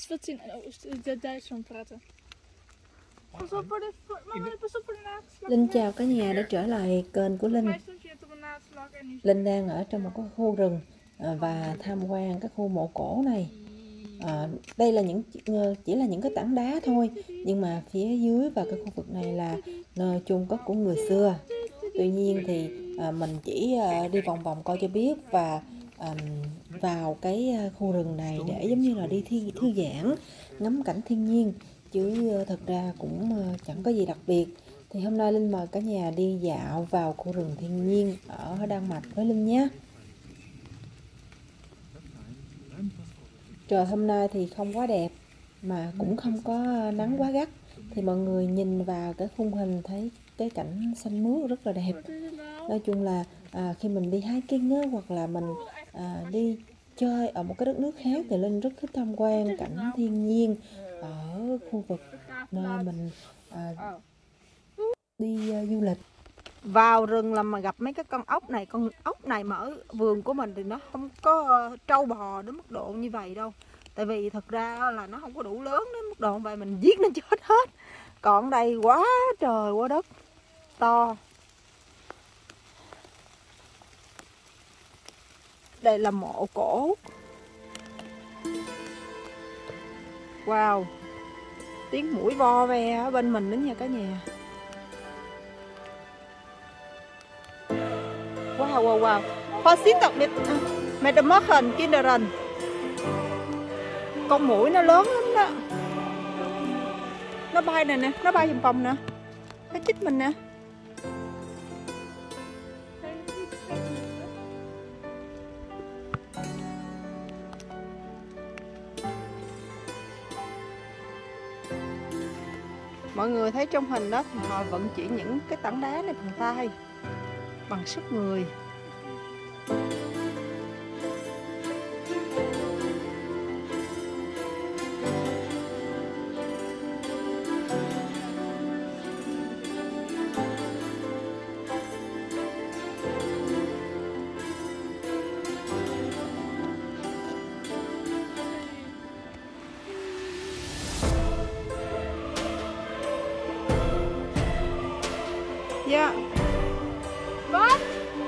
wird sie in Duitsland praten. Pas op voor de mama, pas op voor de naaldslag. Linh chào cả nhà đã trở lại kênh của Linh. Mij stond je op een naaldslag en nu. Linh đang ở trong một cái khu rừng và tham quan cái khu mộ cổ này. Đây là chỉ là những cái tảng đá thôi, nhưng mà phía dưới và cái khu vực này là nơi chôn cất của người xưa. Tuy nhiên thì mình chỉ đi vòng vòng coi cho biết và vào cái khu rừng này để giống như là đi thư giãn, ngắm cảnh thiên nhiên, chứ thật ra cũng chẳng có gì đặc biệt. Thì hôm nay Linh mời cả nhà đi dạo vào khu rừng thiên nhiên ở Đan Mạch với Linh nhé. Trời hôm nay thì không quá đẹp mà cũng không có nắng quá gắt. Thì mọi người nhìn vào cái khung hình thấy cái cảnh xanh mướt rất là đẹp. Nói chung là khi mình đi hiking á, hoặc là mình đi chơi ở một cái đất nước khác thì Linh rất thích tham quan cảnh thiên nhiên ở khu vực nơi mình đi du lịch. Vào rừng là mà gặp mấy cái con ốc này mà ở vườn của mình thì nó không có trâu bò đến mức độ như vậy đâu. Tại vì thật ra là nó không có đủ lớn đến mức độ vậy, mình giết nó chết hết. Còn đây quá trời quá đất to. Đây là mộ cổ. Wow, tiếng mũi vo ve ở bên mình đó nha cả nhà. Wow. Vorsichtig mit dem Machen, Kinderen. Con muỗi nó lớn lắm đó. Nó bay này nè, nó bay vòng vòng nè. Nó chích mình nè. Mọi người thấy trong hình đó thì họ vận chuyển những cái tảng đá này bằng tay, bằng sức người. Dạ. Wat?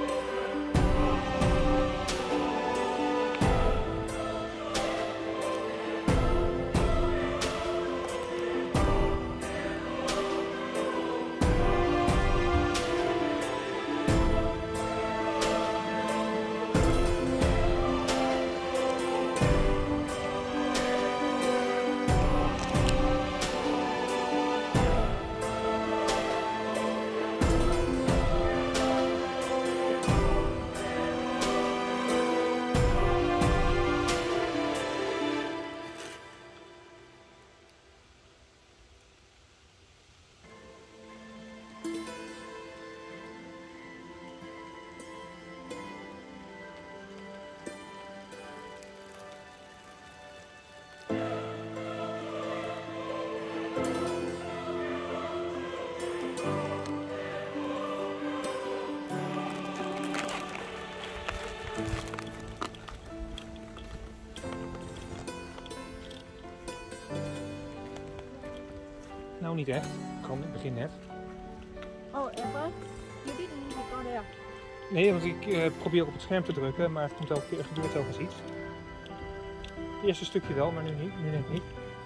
Nou niet echt, gewoon het begin net. Oh, even? Je dit niet recorden? Nee, want ik probeer op het scherm te drukken, maar het komt elke keer, gebeurt telkens iets. Het eerste stukje wel, maar nu niet, nu net niet.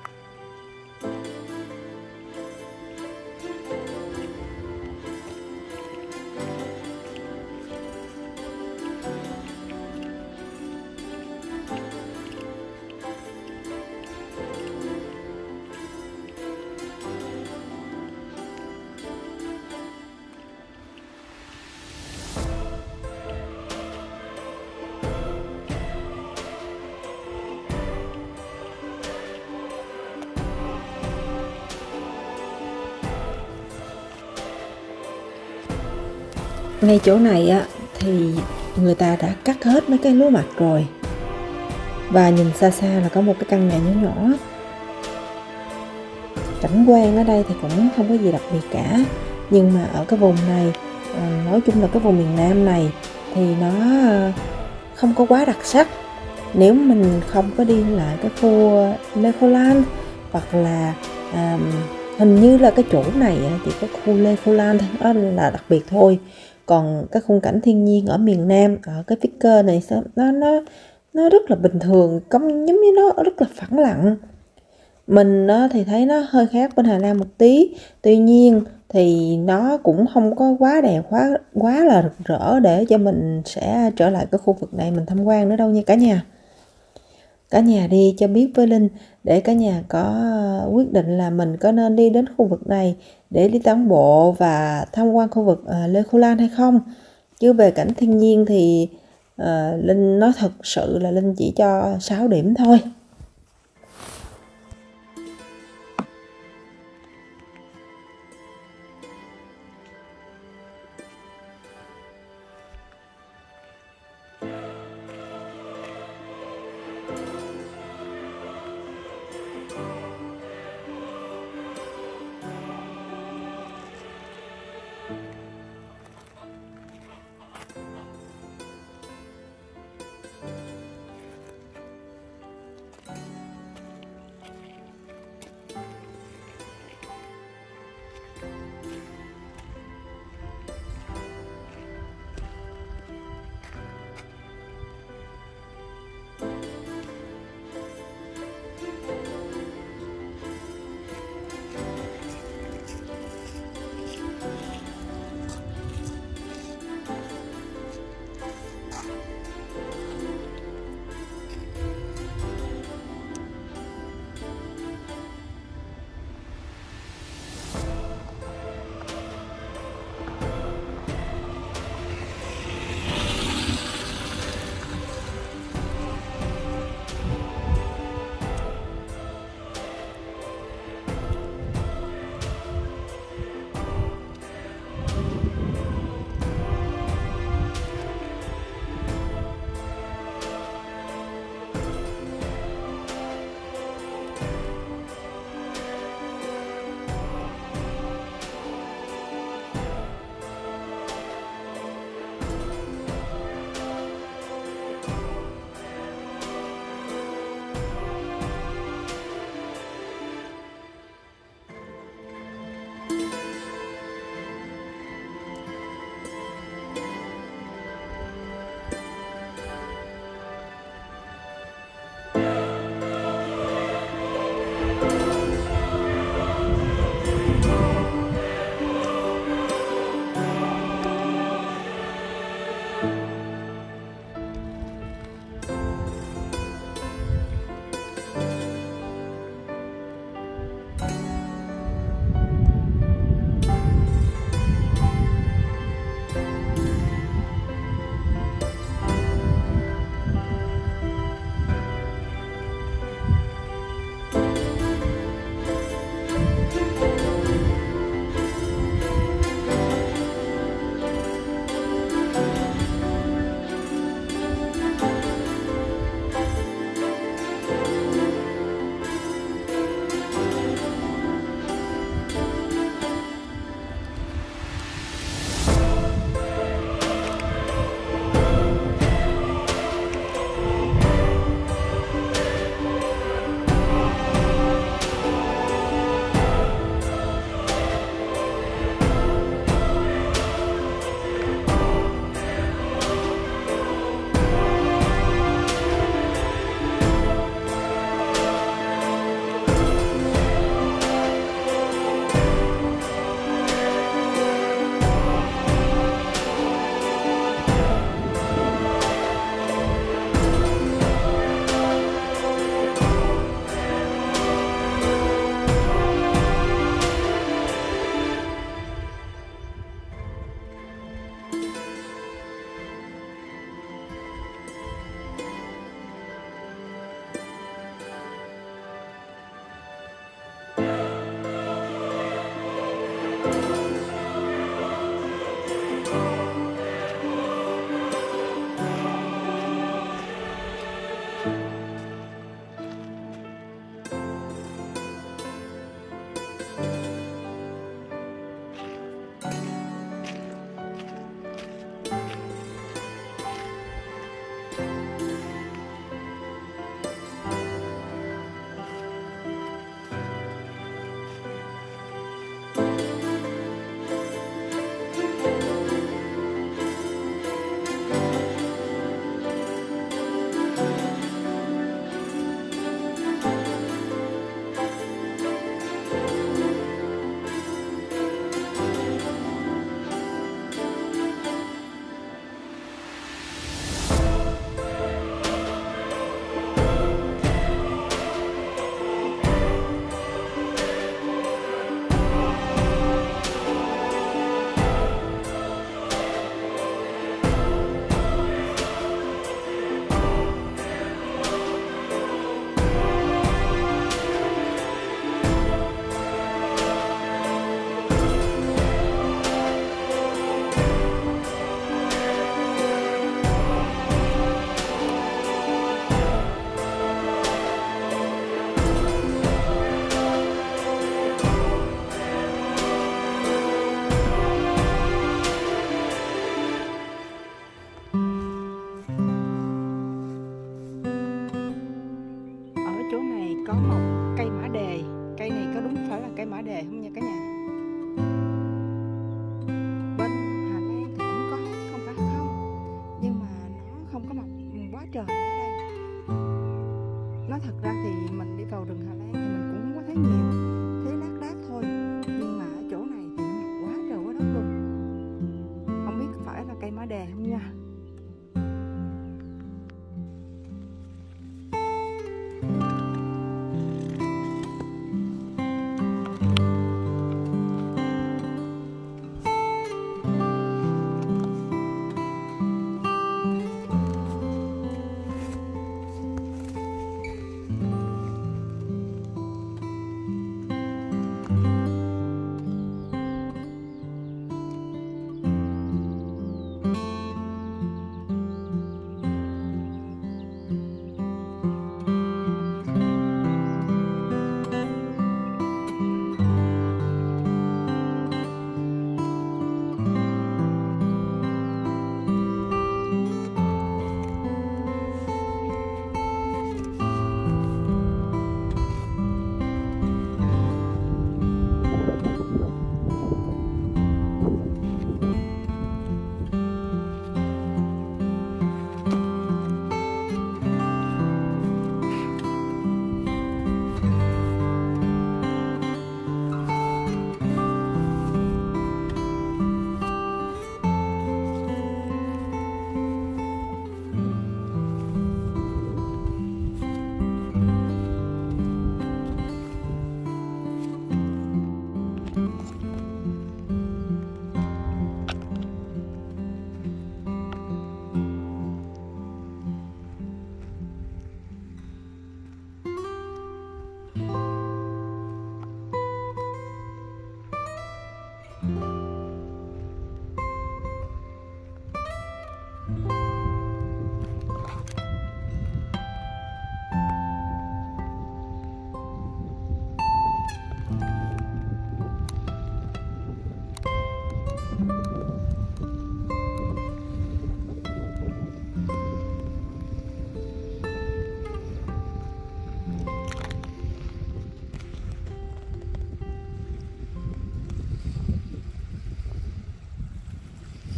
Ngay chỗ này á thì người ta đã cắt hết mấy cái lúa mạch rồi. Và nhìn xa xa là có một cái căn nhà nhỏ nhỏ. Cảnh quan ở đây thì cũng không có gì đặc biệt cả. Nhưng mà ở cái vùng này, nói chung là cái vùng miền Nam này thì nó không có quá đặc sắc. nếu mình không có đi lại cái khu Legoland, hoặc là hình như là cái chỗ này chỉ có khu Legoland đó là đặc biệt thôi. Còn cái khung cảnh thiên nhiên ở miền Nam, ở cái Fiker này nó rất là bình thường, giống như nó rất là phẳng lặng. Mình thì thấy nó hơi khác bên Hà Lan một tí, tuy nhiên thì nó cũng không có quá đẹp, quá là rực rỡ để cho mình sẽ trở lại cái khu vực này mình tham quan nữa đâu nha cả nhà. Cả nhà đi cho biết với Linh để cả nhà có quyết định là mình có nên đi đến khu vực này để đi tản bộ và tham quan khu vực Legoland hay không. Chứ về cảnh thiên nhiên thì Linh nói thật sự là Linh chỉ cho 6 điểm thôi.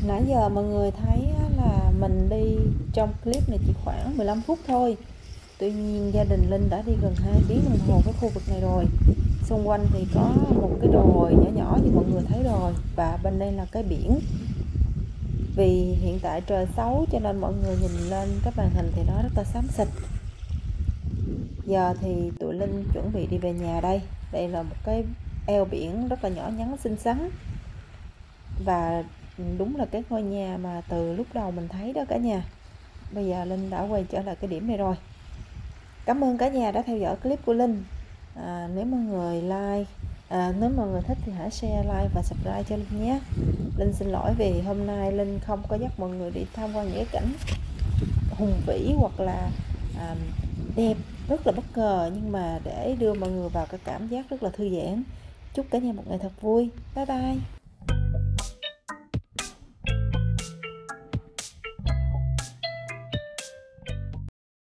Nãy giờ mọi người thấy á, là mình đi trong clip này chỉ khoảng 15 phút thôi. Tuy nhiên gia đình Linh đã đi gần 2 tiếng đồng hồ cái khu vực này rồi. Xung quanh thì có một cái đồi nhỏ nhỏ như mọi người thấy rồi. Và bên đây là cái biển. Vì hiện tại trời xấu cho nên mọi người nhìn lên cái màn hình thì nó rất là xám xịt. Giờ thì tụi Linh chuẩn bị đi về nhà đây. Đây là một cái eo biển rất là nhỏ nhắn xinh xắn. Và đúng là cái ngôi nhà mà từ lúc đầu mình thấy đó cả nhà. Bây giờ Linh đã quay trở lại cái điểm này rồi. Cảm ơn cả nhà đã theo dõi clip của Linh. Nếu mọi người nếu mọi người thích thì hãy share, like và subscribe cho Linh nhé. Linh xin lỗi vì hôm nay Linh không có dắt mọi người đi tham quan những cái cảnh hùng vĩ hoặc là đẹp rất là bất ngờ, nhưng mà để đưa mọi người vào cái cảm giác rất là thư giãn. Chúc cả nhà một ngày thật vui. Bye bye.